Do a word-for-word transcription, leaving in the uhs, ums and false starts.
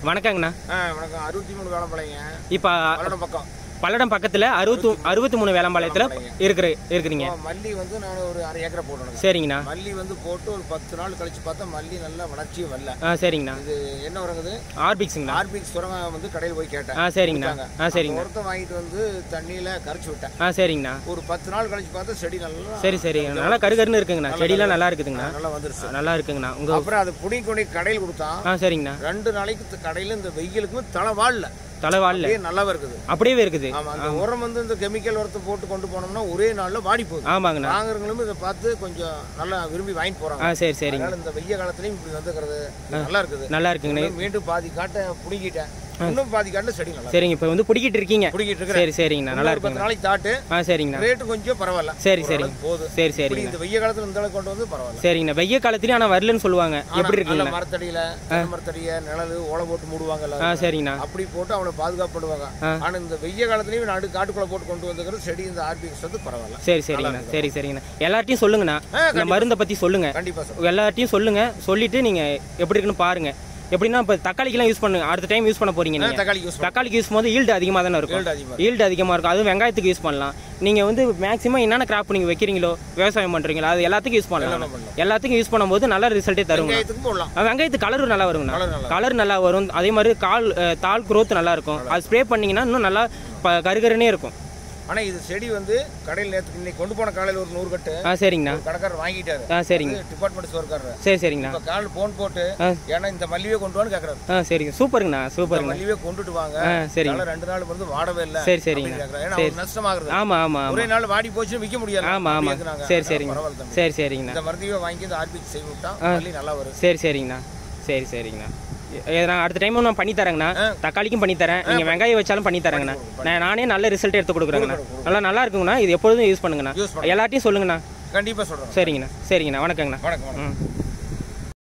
வணக்கங்கண்ணா. வணக்கம். அறுபத்தி மூணு வேளம்பாளையங்க. இப்போ பல்லடம் பக்கம் பல்லடம் பக்கத்தில் அறுபத்தி அறுபத்தி மூணு வேளம்பாளையத்தில் இருக்கிற இருக்கிறீங்க. மல்லி வந்து நான் ஒரு அரை ஏக்கரை போட்டேன். சரிங்கண்ணா. மல்லி வந்து போட்டு ஒரு பத்து நாள் கழிச்சு பார்த்தா மல்லி நல்லா வளர்ச்சியும் வரல. ஆ சரிங்கண்ணா. இது என்ன உரங்குது? ஆர்பிக்ஸுங்கண்ணா. ஆர்பிக்ஸ் உரங்க வந்து கடையில் போய் கேட்டேன். ஆ சரிங்கண்ணா. ஆ சரிங்க. உரத்தை வாங்கிட்டு வந்து தண்ணியில் கரைச்சி விட்டேன். ஆ சரிங்கண்ணா. ஒரு பத்து நாள் கழிச்சு பார்த்தா செடி நல்லா சரி சரி நல்லா கருகருன்னு இருக்குங்கண்ணா. செடியெல்லாம் நல்லா இருக்குதுங்கண்ணா. நல்லா வந்துருச்சு. நல்லா இருக்குங்கண்ணா. உங்க அப்புறம் அதை புடி கொண்டு கடையில் கொடுத்தான். ஆ சரிங்கண்ணா. ரெண்டு நாளைக்கு கடையில் இந்த வெயிலுக்கு தலை வாழல தலைவாழ நல்லா இருக்குது. அப்படியே இருக்குது. ஆமா, அந்த உரம் வந்து இந்த கெமிக்கல் உரத்தை போட்டு கொண்டு போனோம்னா ஒரே நாள்ல வாடி போகுது. ஆமாங்கண்ணா. வாங்குறவங்களும் இதை பார்த்து கொஞ்சம் நல்லா விரும்பி வாங்கி போறாங்க. ஆ சரி சரிங்க. இந்த வெய்ய காலத்துலயும் இப்படி வந்துக்கிறது நல்லா இருக்குது. நல்லா இருக்குங்கண்ணா. மீண்டும் பாதி காட்டை புடிக்கிட்டேன். இன்னும் பாதி காட்டுல செடி நல்லா. சரிங்க. இப்போ வந்து பிடிக்கிட்டு இருக்கீங்க. பிடிக்கிட்டு இருக்கு. சரி சரிங்கண்ணா. நல்லா இருக்கு. பத்து நாளைக்கு தாட்டு. ஆ சரிங்கண்ணா. ரேட்டு கொஞ்சம் பரவாயில்ல. சரி சரிங்க. போகுது. சரி சரி. இந்த வெய்ய காலத்துல இந்த அளவுக்கு கொண்டு வந்து பரவாயில்ல. சரிங்கண்ணா. வெய்ய காலத்துலயும் ஆனா வரலன்னு சொல்லுவாங்க. எப்படி இருக்குங்க? மரத்தடியில மரத்தடிய நிழல் ஓலை போட்டு மூடுவாங்க. ஆ சரிங்கண்ணா. அப்படி போட்டு அவளை பாதுகாப்பு பண்ணுவாங்க. ஆனா இந்த வெய்ய காலத்துலயும் நாடு காட்டுக்குள்ள போட்டு கொண்டு வந்துக்கிறது செடி இந்த ஆர்பிஎக்ஸ் வந்து பரவாயில்ல. சரி சரிங்கண்ணா. சரி சரிங்கண்ணா. எல்லார்ட்டையும் சொல்லுங்கண்ணா. இந்த மருந்தை பத்தி சொல்லுங்க. கண்டிப்பா எல்லார்ட்டையும் சொல்லுங்க. சொல்லிட்டு நீங்க எப்படி இருக்குன்னு பாருங்க. எப்படின்னா இப்போ தக்காளிக்கெல்லாம் யூஸ் பண்ணுங்க. அடுத்த டைம் யூஸ் பண்ண போறீங்க. தக்காளிக்கு யூஸ் பண்ணும்போது ஈல்டு அதிகமாக தானே இருக்கும். ஈல்டு அதிகமாக இருக்கும். அதுவும் வெங்காயத்துக்கு யூஸ் பண்ணலாம். நீங்கள் வந்து மேக்ஸிமம் என்னென்ன கிராப் நீங்கள் வைக்கிறீங்களோ விவசாயம் பண்ணுறீங்களோ அது எல்லாத்துக்கும் யூஸ் பண்ணலாம். எல்லாத்துக்கும் யூஸ் பண்ணும்போது நல்ல ரிசல்ட்டே தருங்க. வெங்காயத்துக்கு கலர் நல்லா வருங்கண்ணா. கலர் நல்லா வரும். அதே மாதிரி கால் தால் குரோத் நல்லா இருக்கும். அது ஸ்ப்ரே பண்ணிங்கன்னா இன்னும் நல்லா கருகருன்னே இருக்கும். ஆனா இது செடி வந்து கடையில் நேற்று இன்னைக்கு கொண்டு போன காலையில் ஒரு நூறு கட்டு. ஆ சரிங்கண்ணா. கடைக்காரர் வாங்கிட்டாரு. ஆ சரிங்க. டிபார்ட்மெண்ட் ஸ்டோர்காரர். சரி சரிங்கண்ணா. இப்போ கால் போன் போட்டு ஏன்னா இந்த மல்லியே கொண்டு வான்னு கேட்கறாரு. ஆ சரிங்க. சூப்பருங்கண்ணா. சூப்பருங்க. மல்லியே கொண்டுட்டு வாங்க. ஆ சரிங்க. ரெண்டு நாள் வந்து வாடவே இல்லை. சரி சரிங்க. ஏன்னா நஷ்டமாகுது. ஆமா ஆமா. ஒரே நாள் வாடி போச்சு விற்க முடியாது. ஆமா ஆமா. சரி சரிங்க. சரி சரிங்கண்ணா. இந்த மருந்தையே வாங்கி இந்த ஆர்பிக் செய்து விட்டா மல்லி நல்லா வரும். சரி சரிங்கண்ணா. சரி சரிங்கண்ணா. நான் அடுத்த டைம் நான் பண்ணி தரேங்கண்ணா. தக்காளிக்கும் பண்ணி தரேன். நீங்கள் வெங்காயம் வச்சாலும் பண்ணி தரேங்கண்ணா. நான் நானே நல்ல ரிசல்ட் எடுத்து கொடுக்குறேங்கண்ணா. நல்லா நல்லா இருக்குங்கண்ணா. இது எப்பொழுதும் யூஸ் பண்ணுங்கண்ணா. எல்லாத்தையும் சொல்லுங்கண்ணா. கண்டிப்பாக சொல்கிறேன். சரிங்கண்ணா. சரிங்கண்ணா. வணக்கங்கண்ணா. வணக்கம்.